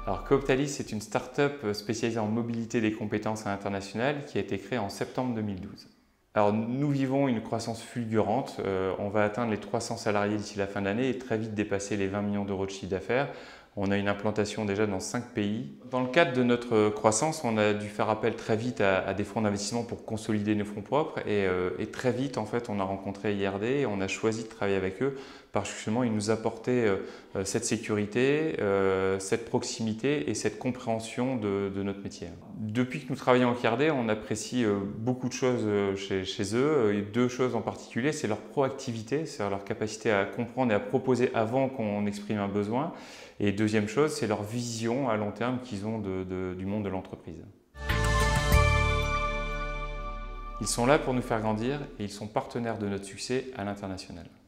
Alors Cooptalis, c'est une start-up spécialisée en mobilité des compétences à l'international qui a été créée en septembre 2012. Alors nous vivons une croissance fulgurante, on va atteindre les 300 salariés d'ici la fin de l'année et très vite dépasser les 20 millions d'euros de chiffre d'affaires. On a une implantation déjà dans 5 pays. Dans le cadre de notre croissance, on a dû faire appel très vite à des fonds d'investissement pour consolider nos fonds propres et très vite en fait on a rencontré IRD et on a choisi de travailler avec eux parce que justement ils nous apportaient cette sécurité, cette proximité et cette compréhension de notre métier. Depuis que nous travaillons avec IRD, on apprécie beaucoup de choses chez eux. Et deux choses en particulier, c'est leur proactivité, c'est-à-dire leur capacité à comprendre et à proposer avant qu'on exprime un besoin. Et deuxième chose, c'est leur vision à long terme qu'ils ont du monde de l'entreprise. Ils sont là pour nous faire grandir et ils sont partenaires de notre succès à l'international.